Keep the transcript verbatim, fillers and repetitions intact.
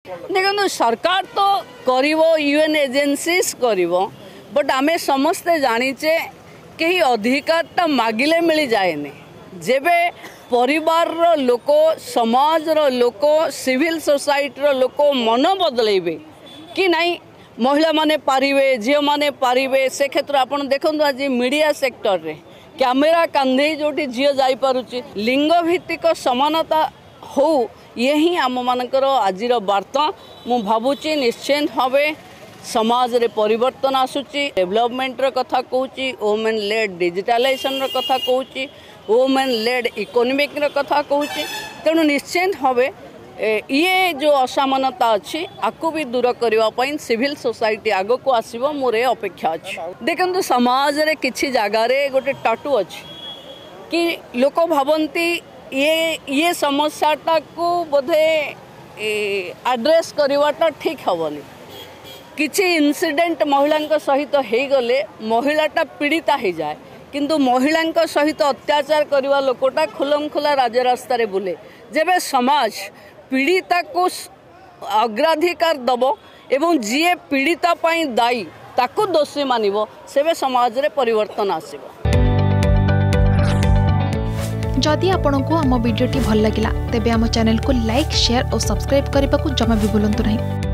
देखो सरकार तो करिवो यूएन एजेंसीज करिवो बट आमे समस्ते जानीचे कहीं अधिकारटा मागिले मिल जाएनि जेबे परिवार रो लोक समाज रो लोक सिविल सोसाइटी रो लोक मन बदलेबे कि नहीं महिला माने पारिबे झियो माने पारिबे से क्षेत्र आपण देखंतु आज मीडिया सेक्टर रे कैमेरा कांधे जोटी झियो जाई पारुची लिंग भित्तिक समानता हो ये ही आम मानकर आजिर वार्ता मु भावुची निश्चित भावे समाज रे परिवर्तन आसुची डेवलपमेंट रो कथा कहूची वुमेन लेड डिजिटलाइजेशन रो कथा कहूची वुमेन लेड इकोनॉमिक रो कथा कहूची तेणु निश्चित भावे ये जो असमानता अच्छी आपको भी दूर करने सिविल सोसाइटी आग को आसो मोर अपेक्षा अच्छी देखो समाज रे किछि जगार गोटे टाटू अच्छी कि लोक भावती ये ये समस्याटा को बोधे एड्रेस करवाटा ठीक हेनी किछि इंसिडेंट महिला सहित हो गले महिलाटा पीड़िता हो जाए किंतु महिला सहित अत्याचार करवा लोकटा खुलम खुला राजरास्ता रे बुले जेबे समाज पीड़िता को अग्राधिकार दब एवं जी पीड़िता पाई दायी ताकू दोषी मानिबो सेबे समाज रे परिवर्तन आसिबो। जदि आपंक आम भिडी भल लगा तेब आम चैनल को लाइक शेयर और सब्सक्राइब करने को जमा भी भूलु नहीं।